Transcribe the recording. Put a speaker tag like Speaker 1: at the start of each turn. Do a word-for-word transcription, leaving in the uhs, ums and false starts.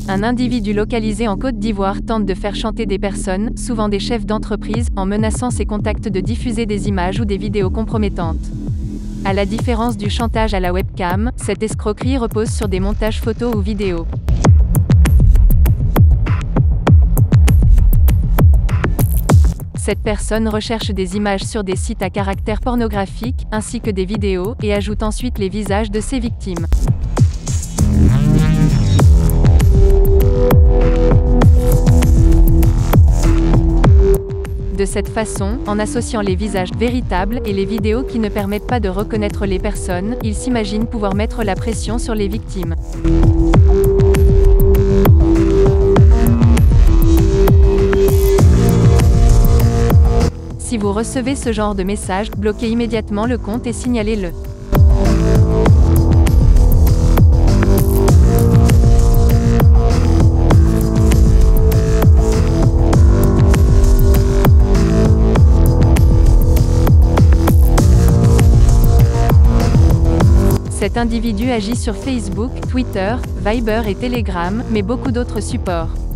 Speaker 1: Un individu localisé en Côte d'Ivoire tente de faire chanter des personnes, souvent des chefs d'entreprise, en menaçant ses contacts de diffuser des images ou des vidéos compromettantes. À la différence du chantage à la webcam, cette escroquerie repose sur des montages photos ou vidéos. Cette personne recherche des images sur des sites à caractère pornographique, ainsi que des vidéos, et ajoute ensuite les visages de ses victimes. De cette façon, en associant les visages véritables et les vidéos qui ne permettent pas de reconnaître les personnes, il s'imagine pouvoir mettre la pression sur les victimes. Si vous recevez ce genre de message, bloquez immédiatement le compte et signalez-le. Cet individu agit sur Facebook, Twitter, Viber et Telegram, mais beaucoup d'autres supports.